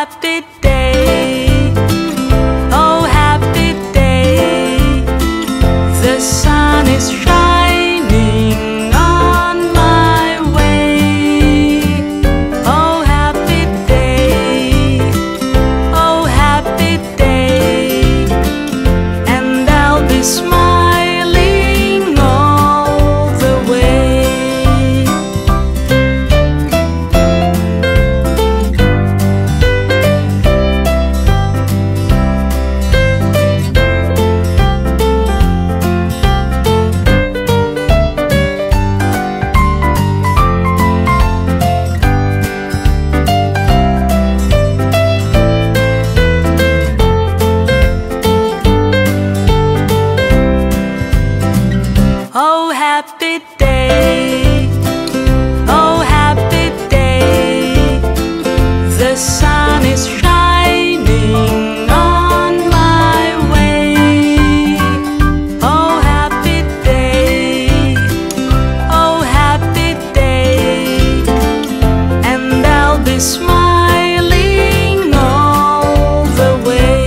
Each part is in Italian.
happy day, oh happy day. The sun is shining on my way. Oh happy day, oh happy day. And I'll be smiling all the way. Oh happy day, oh happy day. The sun is shining on my way. Oh happy day, oh happy day. And I'll be smiling all the way.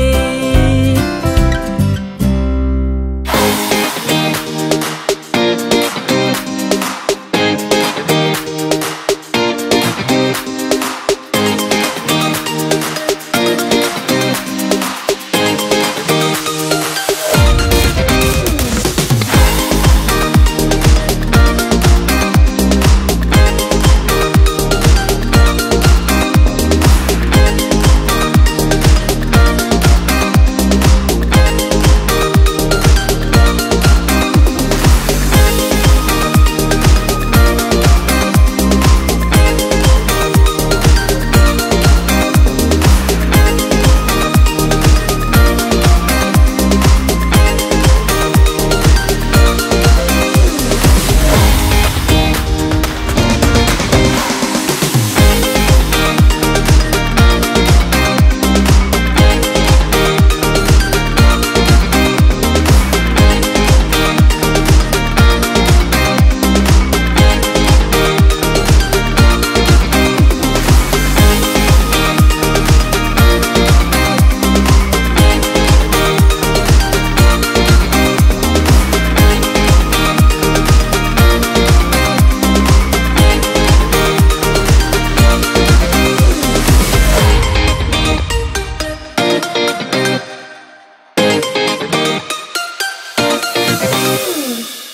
Goonj.